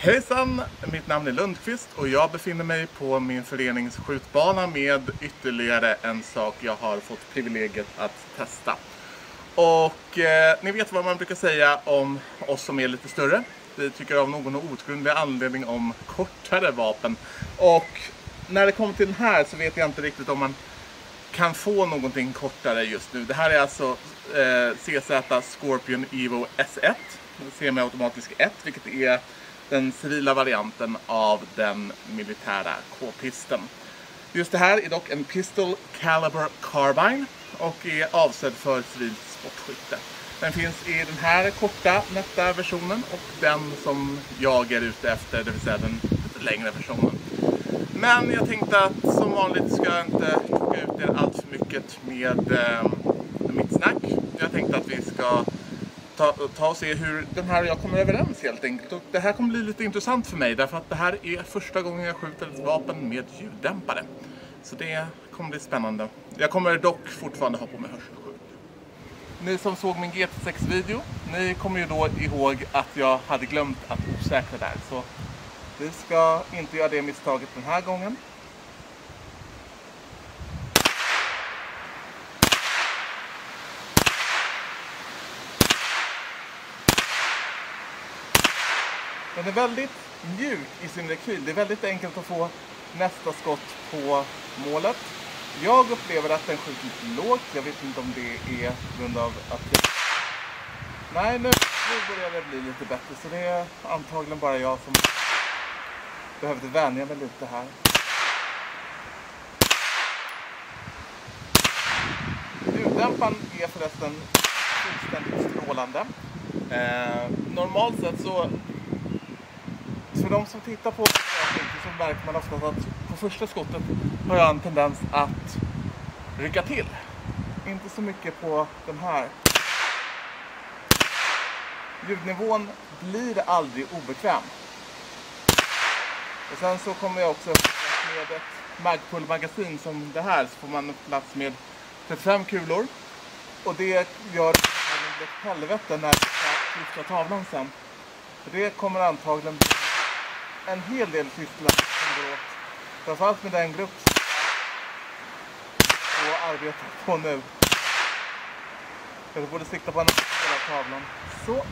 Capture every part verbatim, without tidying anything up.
Hejsan, mitt namn är Lundqvist och jag befinner mig på min förenings skjutbana med ytterligare en sak jag har fått privilegiet att testa. Och eh, ni vet vad man brukar säga om oss som är lite större. Vi tycker av någon outgrundlig anledning om kortare vapen. Och när det kommer till den här så vet jag inte riktigt om man kan få någonting kortare just nu. Det här är alltså eh, C Z Scorpion Evo S ett, semiautomatisk ett, vilket är den civila varianten av den militära K-pisten. Just det här är dock en Pistol Caliber Carbine och är avsedd för civilt sportskytte. Den finns i den här korta, nätta versionen och den som jag är ute efter, det vill säga den lite längre versionen. Men jag tänkte att som vanligt ska jag inte tråka ut er allt för mycket med eh, mitt snack. Jag tänkte att vi ska ta, ta och se hur den här och jag kommer överens helt enkelt. Och det här kommer bli lite intressant för mig därför att det här är första gången jag skjuter ett vapen med ljuddämpare. Så det kommer bli spännande. Jag kommer dock fortfarande ha på mig hörselskydd. Ni som såg min G T sex-video, ni kommer ju då ihåg att jag hade glömt att osäkra där. Så vi ska inte göra det misstaget den här gången. Den är väldigt mjuk i sin rekyl. Det är väldigt enkelt att få nästa skott på målet. Jag upplever att den skjuter lite lågt. Jag vet inte om det är på grund av att det... Nej, nu, nu börjar det bli lite bättre. Så det är antagligen bara jag som behövde vänja mig lite här. Ljuddämparen är förresten fullständigt strålande. Eh, normalt sett så... För de som tittar på så märker man ofta att på första skottet har jag en tendens att rycka till. Inte så mycket på den här. Ljudnivån blir aldrig obekväm. Och sen så kommer jag också med ett Magpul-magasin som det här, så får man plats med trettiofem kulor. Och det gör att det blir ett helvete när jag ska lyfta tavlan sen. För det kommer antagligen en hel del syssla som går åt. Framförallt med den grupp och arbetar på nu. Jag borde sikta på en hela tavlan. Så.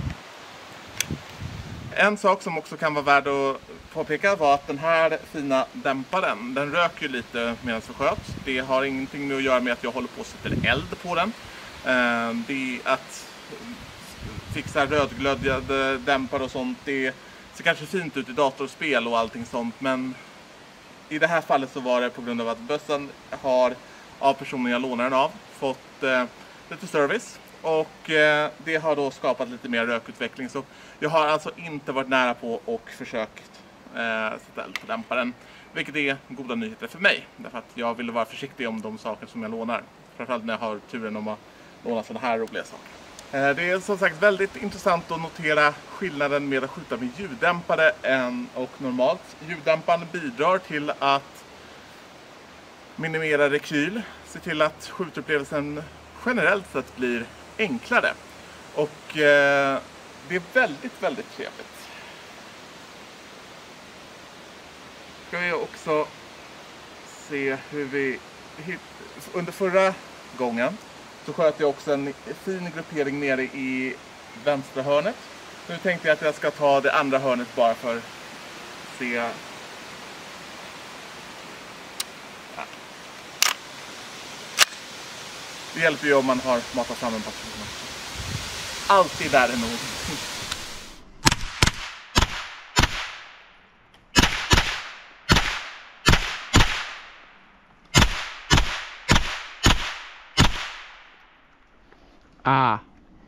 En sak som också kan vara värd att påpeka var att den här fina dämparen, den rök ju lite medan vi sköt. Det har ingenting med att göra med att jag håller på att sätta eld på den. Det är att fixa rödglödjade dämpare och sånt, det ser kanske fint ut i datorspel och allting sånt, men i det här fallet så var det på grund av att bössan har av personen jag lånar den av fått eh, lite service och eh, det har då skapat lite mer rökutveckling, så jag har alltså inte varit nära på och försökt eh, sätta eld på dämparen, vilket är goda nyheter för mig därför att jag ville vara försiktig om de saker som jag lånar, framförallt när jag har turen om att låna sådana här roliga saker. Det är som sagt väldigt intressant att notera skillnaden med att skjuta med ljuddämpare än och normalt. Ljuddämparen bidrar till att minimera rekyl, se till att skjutupplevelsen generellt sett blir enklare. Och eh, det är väldigt, väldigt trevligt. Ska vi också se hur vi under förra gången så sköt jag också en fin gruppering nere i vänstra hörnet. Nu tänkte jag att jag ska ta det andra hörnet bara för att se. Ja. Det hjälper ju om man har matat fram en patron. Alltid där är nog. Ah.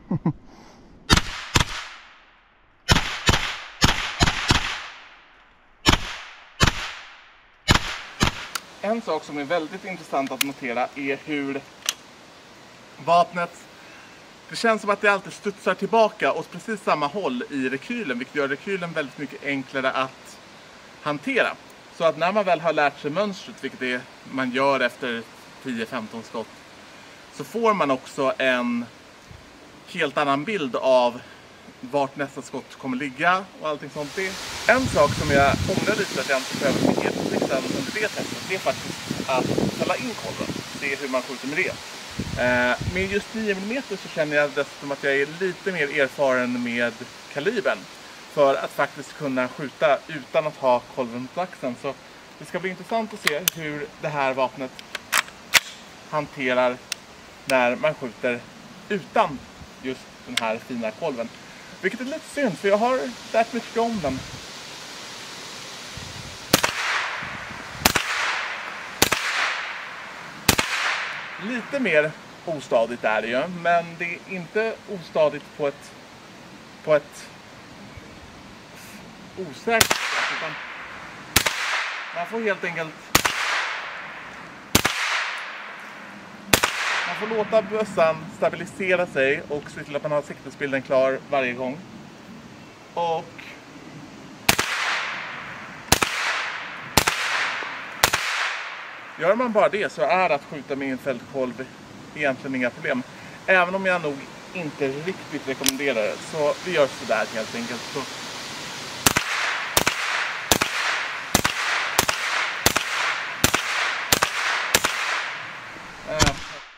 En sak som är väldigt intressant att notera är hur vapnet, det känns som att det alltid studsar tillbaka åt precis samma håll i rekylen, vilket gör rekylen väldigt mycket enklare att hantera. Så att när man väl har lärt sig mönstret, vilket det man gör efter tio femton skott, så får man också en helt annan bild av vart nästa skott kommer ligga och allting sånt. Det En sak som jag ångrar lite att jag inte prövat med elflixen under det testet, det är faktiskt att ställa in kolven. Det är hur man skjuter med det. Eh, med just nio millimeter så känner jag dessutom att jag är lite mer erfaren med kalibern. För att faktiskt kunna skjuta utan att ha kolven på axeln. Så det ska bli intressant att se hur det här vapnet hanterar när man skjuter utan just den här fina kolven. Vilket är lite synd, för jag har lärt mycket om den. Lite mer ostadigt är det ju, men det är inte ostadigt på ett på ett osäkert sätt, utan man får helt enkelt man får låta bössan stabilisera sig och se till att man har siktesbilden klar varje gång. Och gör man bara det så är att skjuta med en fältkolv egentligen inga problem. Även om jag nog inte riktigt rekommenderar det. Så vi gör sådär helt enkelt. Så. Äh.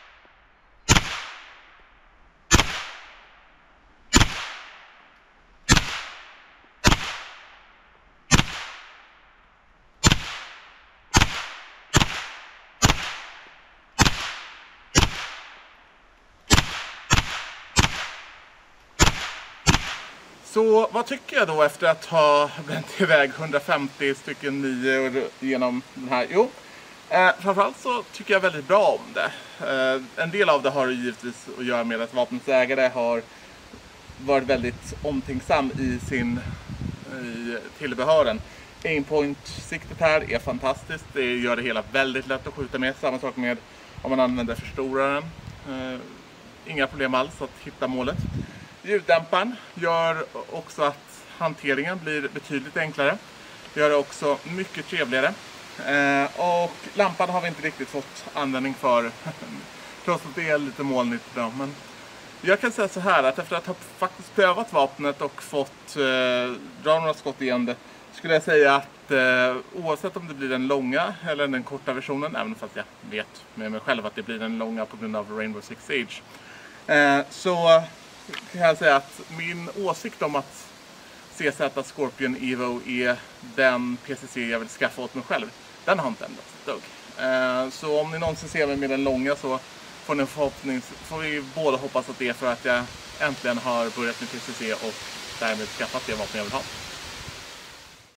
Så vad tycker jag då efter att ha bränt iväg hundrafemtio stycken nior genom den här? Jo, eh, framförallt så tycker jag väldigt bra om det. Eh, en del av det har givetvis att göra med att vapnets ägare har varit väldigt omtänksam i sin i tillbehören. Aimpoint-siktet här är fantastiskt. Det gör det hela väldigt lätt att skjuta med. Samma sak med om man använder förstoraren. Eh, inga problem alls att hitta målet. Ljuddämparen gör också att hanteringen blir betydligt enklare. Det gör det också mycket trevligare. Eh, och lampan har vi inte riktigt fått användning för. Trots att det är lite molnigt idag. Men jag kan säga så här att efter att ha faktiskt prövat vapnet och fått eh, dra några skott igen det, skulle jag säga att eh, oavsett om det blir den långa eller den korta versionen, även fast jag vet med mig själv att det blir den långa på grund av Rainbow Six Siege, eh, så kan jag säga att min åsikt om att C Z Scorpion Evo är den P C C jag vill skaffa åt mig själv, den har inte ändrats ett dugg. Eh, så om ni någonsin ser mig med den långa så får ni förhoppnings får vi båda hoppas att det är för att jag äntligen har börjat med P C C och därmed skaffat det vapen jag vill ha.